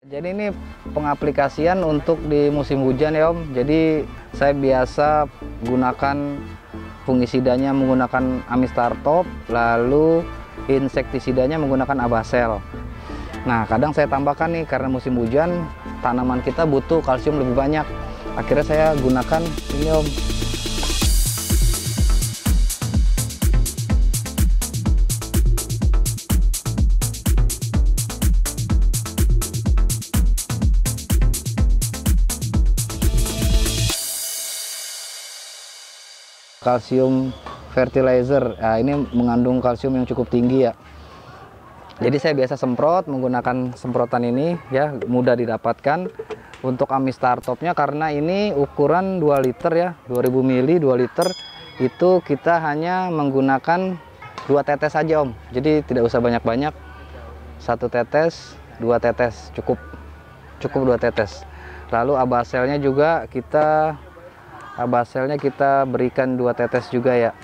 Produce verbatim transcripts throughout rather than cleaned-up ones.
Jadi ini pengaplikasian untuk di musim hujan ya Om. Jadi saya biasa gunakan fungisidanya menggunakan Amistar Top, lalu insektisidanya menggunakan Abasel. Nah kadang saya tambahkan nih karena musim hujan tanaman kita butuh kalsium lebih banyak. Akhirnya saya gunakan ini Om. Kalsium fertilizer, nah, ini mengandung kalsium yang cukup tinggi ya. Jadi saya biasa semprot menggunakan semprotan ini ya, mudah didapatkan. Untuk Amistar Topnya karena ini ukuran dua liter ya, dua ribu mili dua liter, itu kita hanya menggunakan dua tetes saja Om. Jadi tidak usah banyak-banyak, satu tetes, dua tetes cukup, cukup dua tetes. Lalu Abaselnya juga kita Abaselnya kita berikan dua tetes juga ya.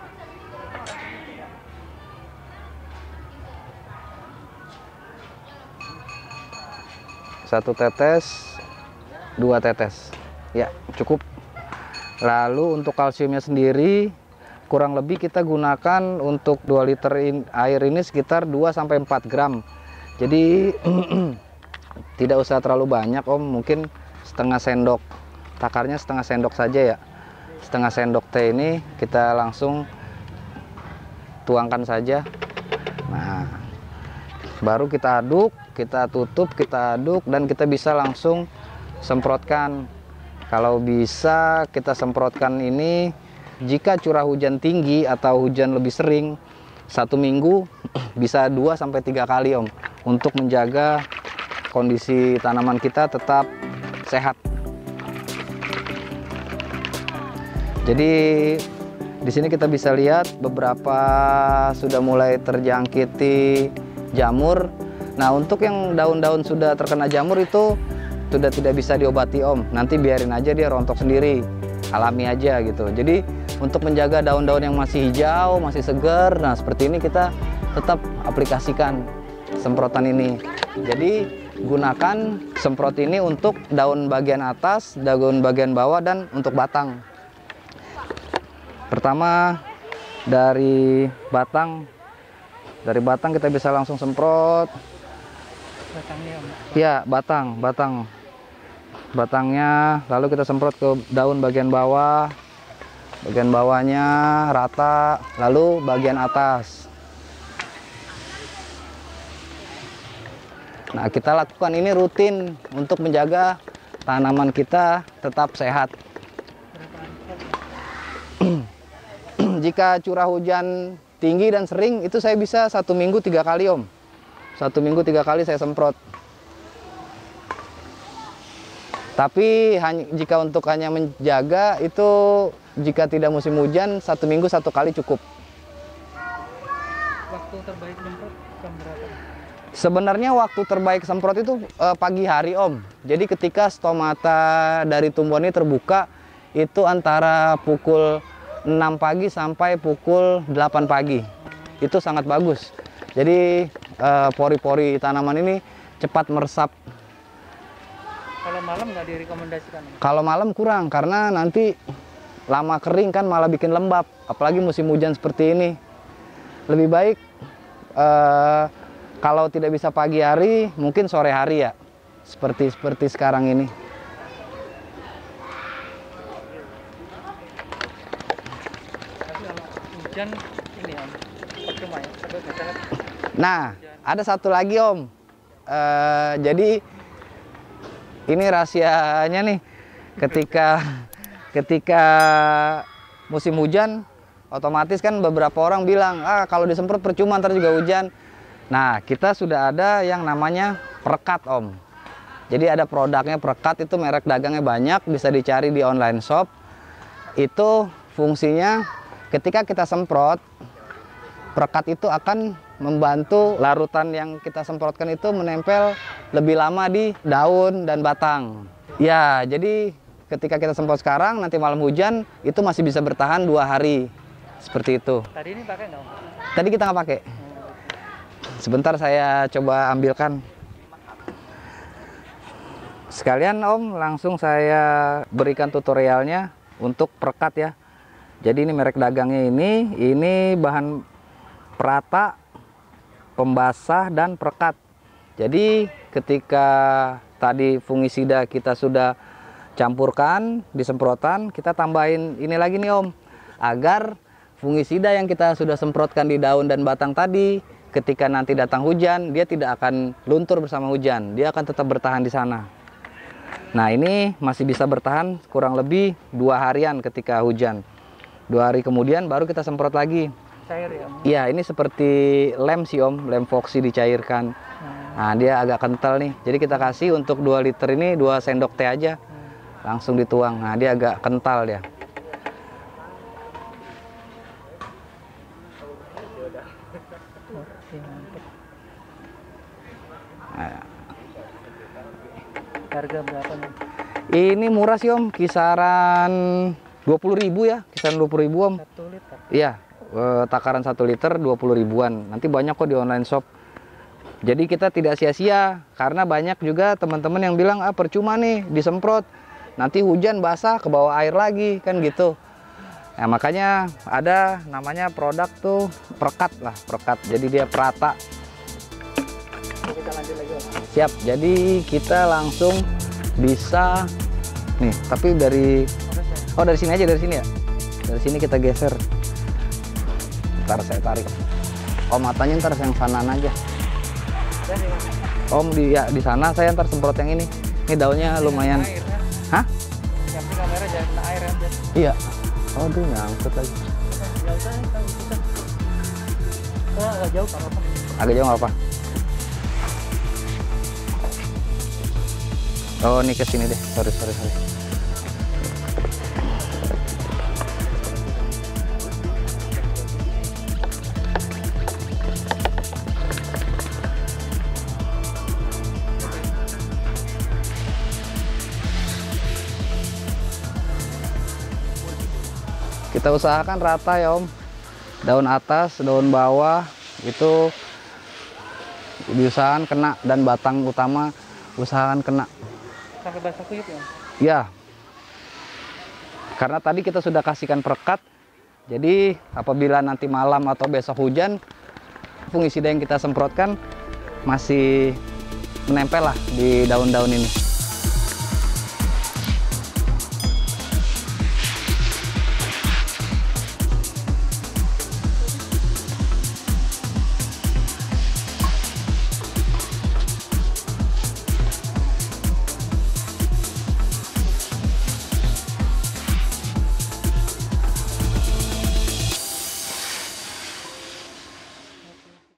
Satu tetes, dua tetes. Ya, cukup. Lalu untuk kalsiumnya sendiri kurang lebih kita gunakan untuk dua liter in, air ini sekitar dua sampai empat gram. Jadi tidak usah terlalu banyak Om, mungkin setengah sendok. Takarnya setengah sendok saja ya, setengah sendok teh ini kita langsung tuangkan saja. Nah baru kita aduk, kita tutup, kita aduk, dan kita bisa langsung semprotkan. Kalau bisa kita semprotkan ini jika curah hujan tinggi atau hujan lebih sering, satu minggu bisa dua sampai tiga kali Om, untuk menjaga kondisi tanaman kita tetap sehat. Jadi di sini kita bisa lihat beberapa sudah mulai terjangkiti jamur. Nah untuk yang daun-daun sudah terkena jamur itu sudah tidak bisa diobati Om. Nanti biarin aja dia rontok sendiri, alami aja gitu. Jadi untuk menjaga daun-daun yang masih hijau, masih segar, nah seperti ini kita tetap aplikasikan semprotan ini. Jadi gunakan semprot ini untuk daun bagian atas, daun bagian bawah, dan untuk batang. Pertama dari batang, dari batang kita bisa langsung semprot. Batangnya, ya batang, batang, batangnya. Lalu kita semprot ke daun bagian bawah, bagian bawahnya rata, lalu bagian atas. Nah kita lakukan ini rutin untuk menjaga tanaman kita tetap sehat. Jika curah hujan tinggi dan sering, itu saya bisa satu minggu tiga kali Om. Satu minggu tiga kali saya semprot. Tapi hanya, jika untuk hanya menjaga itu, jika tidak musim hujan, satu minggu satu kali cukup. Waktu terbaik semprot jam berapa? Sebenarnya waktu terbaik semprot itu eh, pagi hari Om. Jadi ketika stomata dari tumbuhan ini terbuka, itu antara pukul enam pagi sampai pukul delapan pagi. Itu sangat bagus. Jadi pori-pori eh, tanaman ini cepat meresap. Kalau malam nggak direkomendasikan? Kalau malam kurang, karena nanti lama kering kan malah bikin lembab. Apalagi musim hujan seperti ini. Lebih baik eh, kalau tidak bisa pagi hari, mungkin sore hari ya. Seperti seperti sekarang ini. Hujan ini Om, percuma ya. Nah, ada satu lagi Om. E, jadi ini rahasianya nih. Ketika ketika musim hujan, otomatis kan beberapa orang bilang, ah kalau disemprot percuma ntar juga hujan. Nah, kita sudah ada yang namanya perekat Om. Jadi ada produknya perekat, itu merek dagangnya banyak, bisa dicari di online shop. Itu fungsinya ketika kita semprot, perekat itu akan membantu larutan yang kita semprotkan itu menempel lebih lama di daun dan batang. Ya, jadi ketika kita semprot sekarang, nanti malam hujan, itu masih bisa bertahan dua hari. Seperti itu. Tadi ini pakai nggak Om? Tadi kita nggak pakai. Sebentar saya coba ambilkan. Sekalian Om, langsung saya berikan tutorialnya untuk perekat ya. Jadi ini merek dagangnya ini, ini bahan perata, pembasah, dan perekat. Jadi ketika tadi fungisida kita sudah campurkan di semprotan, kita tambahin ini lagi nih Om, agar fungisida yang kita sudah semprotkan di daun dan batang tadi, ketika nanti datang hujan, dia tidak akan luntur bersama hujan, dia akan tetap bertahan di sana. Nah ini masih bisa bertahan kurang lebih dua harian ketika hujan. Dua hari kemudian baru kita semprot lagi. Cair ya? Iya, ini seperti lem sih Om, lem foxy dicairkan. Hmm. Nah dia agak kental nih, jadi kita kasih untuk dua liter ini dua sendok teh aja. Hmm. Langsung dituang. Nah dia agak kental dia. Oke, mantap. Nah, Harga berapa nih? ini murah sih Om, kisaran dua puluh ribu ya, kisaran dua puluh ribu Om. Satu liter. Iya, eh, takaran satu liter dua puluh ribuan. Nanti banyak kok di online shop. Jadi kita tidak sia-sia, karena banyak juga teman-teman yang bilang, ah percuma nih disemprot, nanti hujan basah ke bawah air lagi, kan gitu. Nah makanya ada namanya produk tuh perekat lah, perekat. Jadi dia perata. Kita lanjut lagi Om. Siap, jadi kita langsung bisa nih, tapi dari Proses ya? oh dari sini aja, dari sini ya. Dari sini kita geser. Ntar saya tarik. Om matanya ntar yang sanaan aja. Jadi, Om di ya di sana saya ntar semprot yang ini. Ini daunnya lumayan. air, ya? Hah? Yang penting kamera jangan kena air aja. Iya. Aduh nyangkut lagi. Nggak usah, nggak usah. Oh, agak jauh nggak apa-apa. Agak jauh nggak apa? Oh ini ke sini deh. Sorry sorry sorry. Kita usahakan rata ya Om. Daun atas, daun bawah itu diusahakan kena, dan batang utama usahakan kena. Sampai basah kuyup ya? Ya. Karena tadi kita sudah kasihkan perekat. Jadi apabila nanti malam atau besok hujan, fungisida yang kita semprotkan masih menempel lah di daun-daun ini.